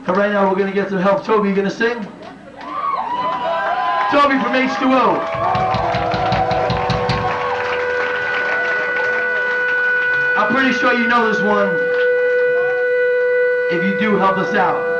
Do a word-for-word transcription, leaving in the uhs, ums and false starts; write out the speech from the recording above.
But right now we're going to get some help. Toby, you going to sing? Toby from H two O. I'm pretty sure you know this one. If you do, help us out.